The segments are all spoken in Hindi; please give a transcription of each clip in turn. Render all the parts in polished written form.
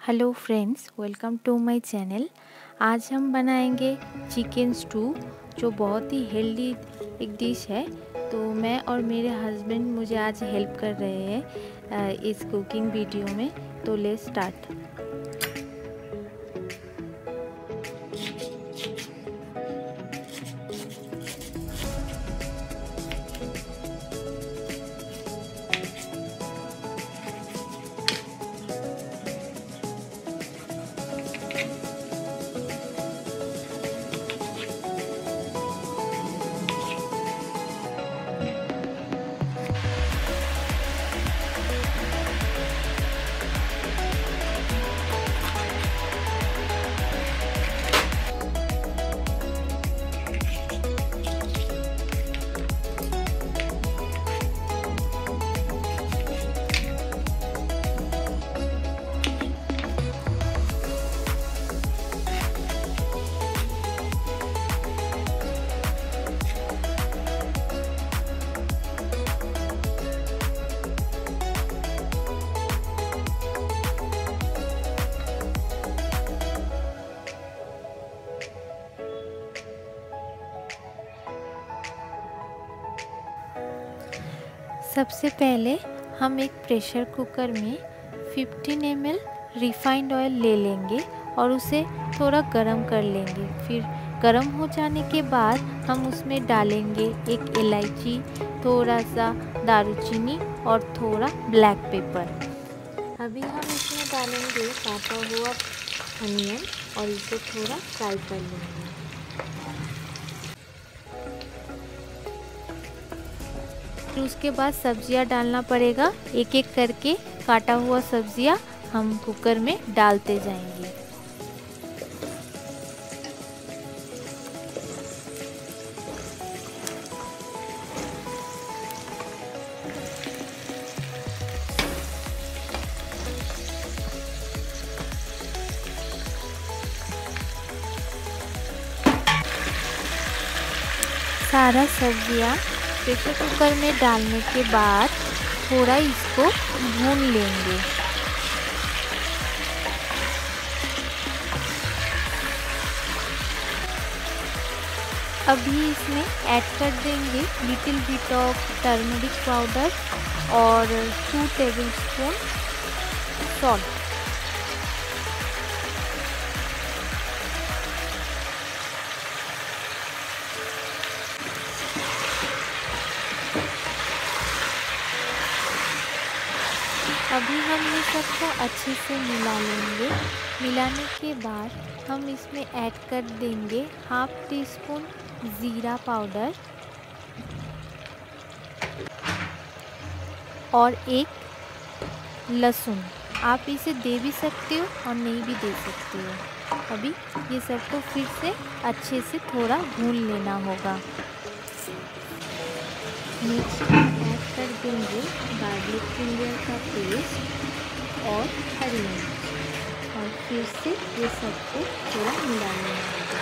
Hello friends, welcome to my channel. आज हम बनाएंगे चिकन स्टू, जो बहुत ही हेल्दी एक डिश है। तो मैं और मेरे हस्बैंड मुझे आज हेल्प कर रहे हैं इस कुकिंग वीडियो में। तो लेट्स स्टार्ट। सबसे पहले हम एक प्रेशर कुकर में 15 ml रिफाइंड ऑयल ले लेंगे और उसे थोड़ा गरम कर लेंगे। फिर गरम हो जाने के बाद हम उसमें डालेंगे एक इलायची, थोड़ा सा दालचीनी और थोड़ा ब्लैक पेपर। अभी हम इसमें डालेंगे काटा हुआ अनियन और इसे थोड़ा फ्राई कर लेंगे। फिर उसके बाद सब्जियां डालना पड़ेगा। एक एक करके काटा हुआ सब्जियां हम कुकर में डालते जाएंगे। सारा सब्जियां प्रेशर कुकर में डालने के बाद थोड़ा इसको भून लेंगे। अभी इसमें ऐड कर देंगे little bit of turmeric powder और 2 टेबलस्पून सॉल्ट। अभी हम ये सबको अच्छे से मिला लेंगे। मिलाने के बाद हम इसमें ऐड कर देंगे हाफ टी स्पून ज़ीरा पाउडर और एक लहसुन। आप इसे दे भी सकते हो और नहीं भी दे सकते हो। अभी ये सबको फिर से अच्छे से थोड़ा भून लेना होगा। नेक्स्ट ऐड कर देंगे गार्लिक जिंजर का पेस्ट और हरी मिर्च और फिर से ये सबको थोड़ा मिला लेना होगा।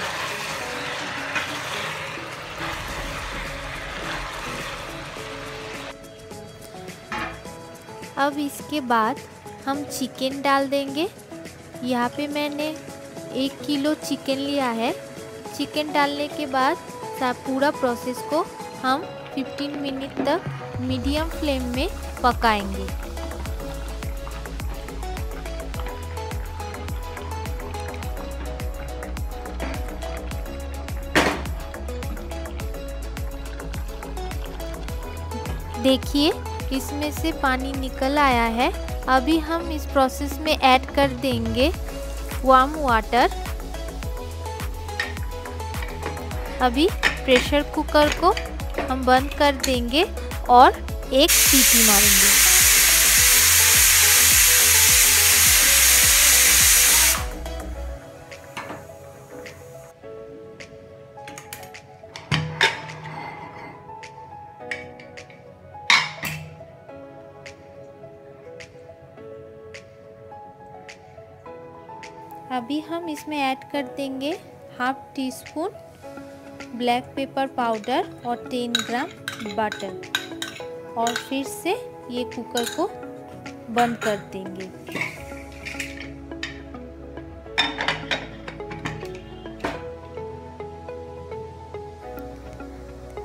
अब इसके बाद हम चिकन डाल देंगे। यहाँ पे मैंने 1 किलो चिकन लिया है। चिकन डालने के बाद पूरा प्रोसेस को हम 15 मिनट तक मीडियम फ्लेम में पकाएंगे। देखिए इसमें से पानी निकल आया है। अभी हम इस प्रोसेस में ऐड कर देंगे वार्म वाटर। अभी प्रेशर कुकर को हम बंद कर देंगे और एक सीटी मारेंगे। अभी हम इसमें ऐड कर देंगे half teaspoon black pepper powder और 10 ग्राम बटर और फिर से ये कुकर को बंद कर देंगे।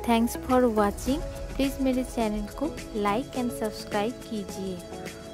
Thanks for watching. प्लीज़ मेरे चैनल को लाइक एंड सब्सक्राइब कीजिए।